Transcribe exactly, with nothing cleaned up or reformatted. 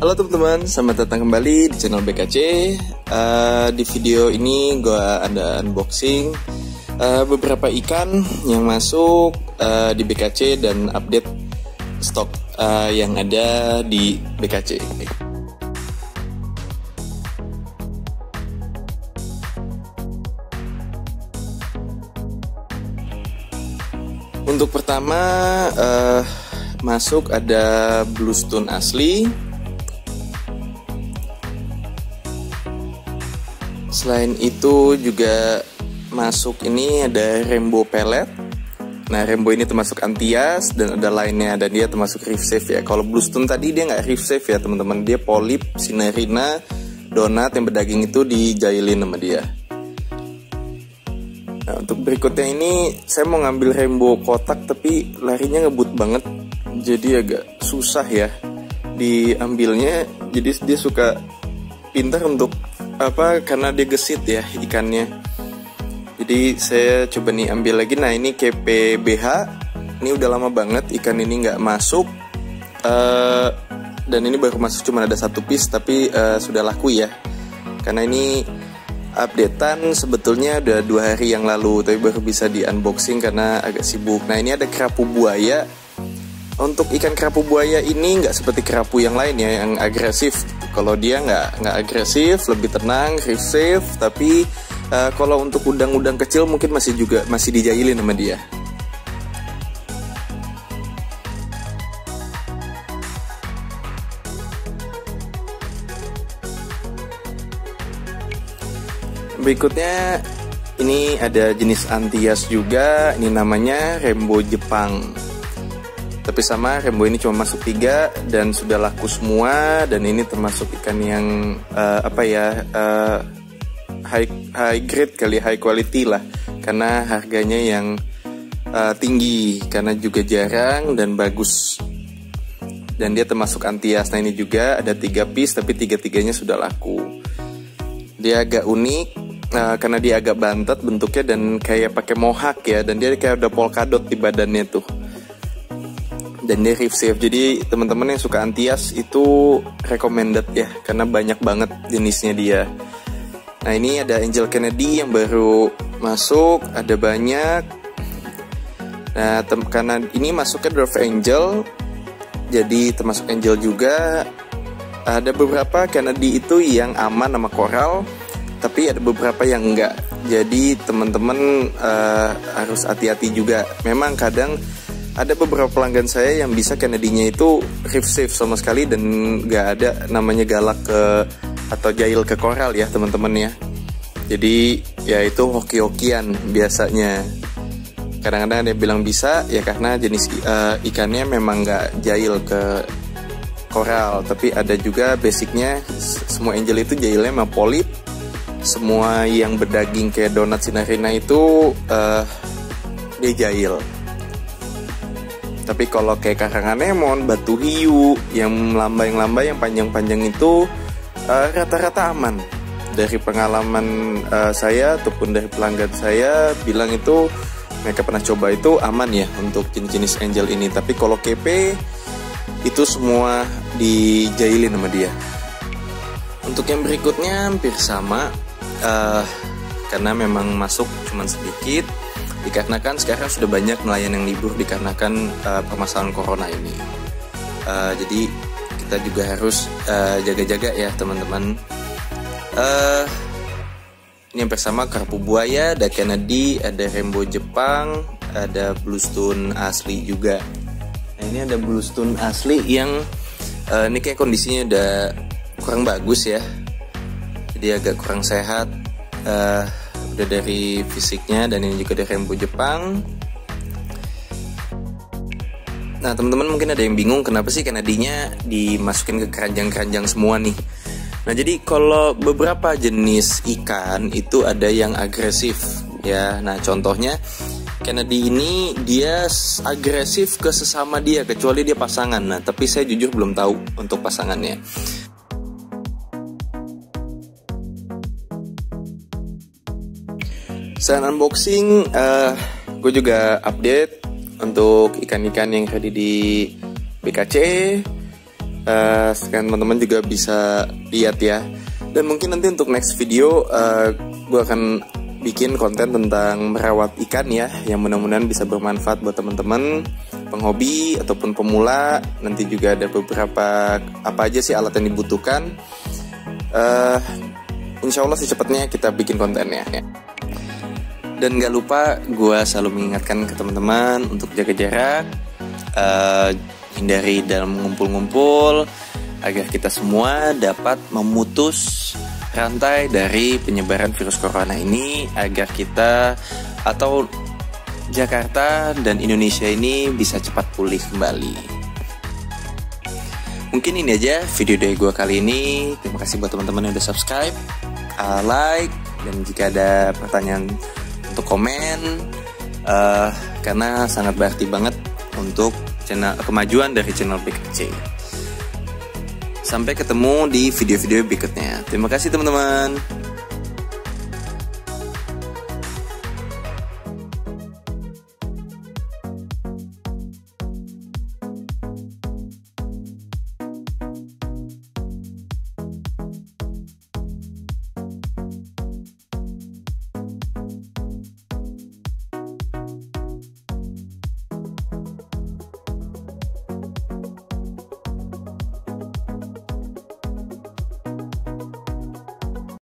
Halo teman-teman, selamat datang kembali di channel B K C. uh, Di video ini gue ada unboxing uh, beberapa ikan yang masuk uh, di B K C dan update stok uh, yang ada di B K C. Untuk pertama uh, masuk ada bluestone asli. Selain itu juga masuk ini ada rainbow pellet. Nah, rainbow ini termasuk antias dan ada lainnya, dan dia termasuk reef safe ya. Kalau bluestone tadi dia nggak reef safe ya teman-teman, dia polip sinarina donat yang berdaging itu dijailin sama dia. Nah, untuk berikutnya ini saya mau ngambil rainbow kotak tapi larinya ngebut banget, jadi agak susah ya diambilnya. Jadi dia suka pintar untuk apa, karena dia gesit ya ikannya. Jadi saya coba nih ambil lagi. Nah, ini K P B H, ini udah lama banget ikan ini nggak masuk, uh, dan ini baru masuk cuma ada satu piece, tapi uh, sudah laku ya, karena ini updatean sebetulnya udah dua hari yang lalu, tapi baru bisa di unboxing karena agak sibuk. Nah, ini ada kerapu buaya. Untuk ikan kerapu buaya ini nggak seperti kerapu yang lain ya, yang agresif. Kalau dia nggak nggak agresif, lebih tenang, reef safe. Tapi uh, kalau untuk udang-udang kecil mungkin masih juga masih dijailin sama dia. Berikutnya ini ada jenis antias juga. Ini namanya rainbow Jepang. Tapi sama, rainbow ini cuma masuk tiga dan sudah laku semua. Dan ini termasuk ikan yang uh, apa ya, uh, high high grade kali, high quality lah, karena harganya yang uh, tinggi, karena juga jarang dan bagus. Dan dia termasuk antias. Nah, ini juga ada tiga piece tapi tiga-tiganya sudah laku. Dia agak unik uh, karena dia agak bantet bentuknya dan kayak pakai mohawk ya, dan dia kayak ada polkadot di badannya tuh. Dan dia reef safe, jadi teman-teman yang suka antias itu recommended ya, karena banyak banget jenisnya dia. Nah, ini ada Angel Kennedy yang baru masuk, ada banyak. Nah, karena ini masuknya Dwarf Angel, jadi termasuk Angel juga. Ada beberapa Kennedy itu yang aman sama koral, tapi ada beberapa yang enggak. Jadi teman-teman uh, harus hati-hati juga. Memang kadang ada beberapa pelanggan saya yang bisa Kennedy-nya itu reef safe sama sekali dan nggak ada namanya galak ke atau jail ke koral ya teman-teman ya. Jadi ya itu hoki-hokian biasanya. Kadang-kadang ada yang bilang bisa ya karena jenis uh, ikannya memang nggak jail ke koral, tapi ada juga basicnya semua angel itu jailnya sama polip. Semua yang berdaging kayak donat sinarina itu uh, dia jail. Tapi kalau kayak karang anemon, batu hiu, yang lambai-lambai, yang panjang-panjang itu uh, rata-rata aman. Dari pengalaman uh, saya ataupun dari pelanggan saya bilang itu mereka pernah coba itu aman ya untuk jenis-jenis angel ini. Tapi kalau K P itu semua dijailin sama dia. Untuk yang berikutnya hampir sama, uh, karena memang masuk cuman sedikit. Dikarenakan sekarang sudah banyak nelayan yang libur dikarenakan uh, permasalahan corona ini. Uh, jadi kita juga harus uh, jaga-jaga ya teman-teman. Uh, ini yang bersama kerapu buaya, ada Kennedy, ada rainbow Jepang, ada bluestone asli juga. Nah, ini ada bluestone asli yang uh, ini kayak kondisinya udah kurang bagus ya. Jadi agak kurang sehat. Uh, udah dari fisiknya, dan ini juga dari rainbow Jepang. Nah, teman-teman mungkin ada yang bingung kenapa sih Kennedy-nya dimasukin ke keranjang-keranjang semua nih. Nah, jadi kalau beberapa jenis ikan itu ada yang agresif ya. Nah, contohnya Kennedy ini dia agresif ke sesama dia kecuali dia pasangan. Nah, tapi saya jujur belum tahu untuk pasangannya. Selain unboxing, uh, gue juga update untuk ikan-ikan yang tadi di B K C. uh, sekarang teman-teman juga bisa lihat ya. Dan mungkin nanti untuk next video uh, gue akan bikin konten tentang merawat ikan ya, yang mudah-mudahan bisa bermanfaat buat teman-teman penghobi ataupun pemula. Nanti juga ada beberapa apa aja sih alat yang dibutuhkan. uh, Insya Allah secepatnya kita bikin kontennya ya. Dan gak lupa gue selalu mengingatkan ke teman-teman untuk jaga jarak, uh, hindari dalam ngumpul-ngumpul, agar kita semua dapat memutus rantai dari penyebaran virus corona ini, agar kita atau Jakarta dan Indonesia ini bisa cepat pulih kembali. Mungkin ini aja video dari gue kali ini. Terima kasih buat teman-teman yang udah subscribe, uh, like, dan jika ada pertanyaan untuk komen, uh, karena sangat berarti banget untuk channel kemajuan dari channel B K C. Sampai ketemu di video-video berikutnya. Terima kasih teman-teman.